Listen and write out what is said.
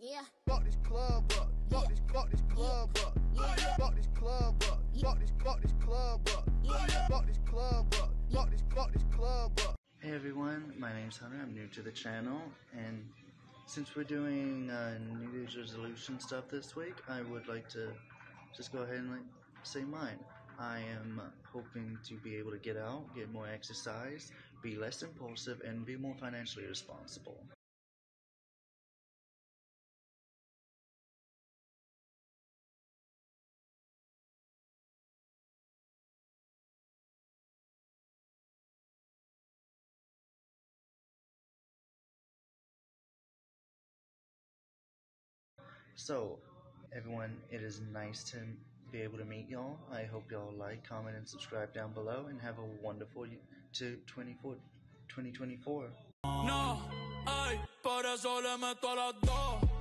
Yeah. Fuck this club up. Fuck this club up. Fuck this club up. Fuck this club up. Fuck this club up. Fuck this club up. Hey everyone, my name's Hunter. I'm new to the channel, and since we're doing New Year's resolution stuff this week, I would like to just go ahead and say mine. I am hoping to be able to get out, get more exercise, be less impulsive, and be more financially responsible. So, everyone, it is nice to be able to meet y'all. I hope y'all like, comment, and subscribe down below, and have a wonderful 2024. No, ay, por eso le meto a las dos.